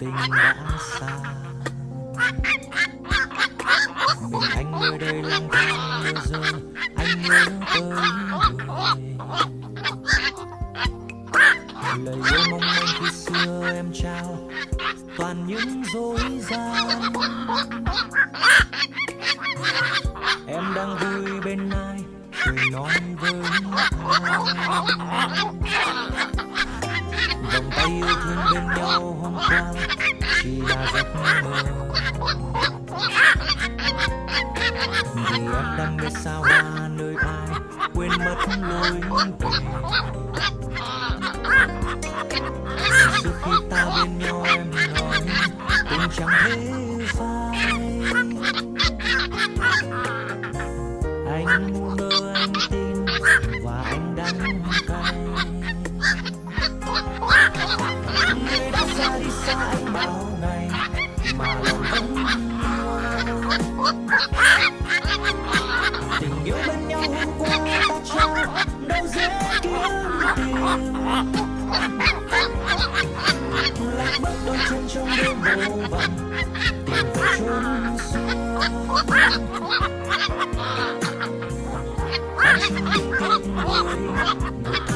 tình đã xa. Mình anh nơi đây lang thang bây giờ anh nhớ tới người. Lời yêu mong manh khi xưa em trao toàn những dối gian. Em đang vui bên ai cười nói với anh. Vòng tay yêu thương bên nhau hôm qua chỉ là giấc mơ. Vì em đang biết sao hoa nơi ai quên mất lối về. Từ khi ta bên nhau em nói tình chẳng thể phai. Anh muốn mơ anh tin và anh đắng cay. Người đã xa đi xa anh bao ngày mà lòng vẫn yêu. Tình yêu bên nhau hôm qua ta trao đâu dễ kiếm tìm. Lạc mất đôi chân trong đêm vô vọng tìm về chốn xưa. Anh chỉ tiếc với một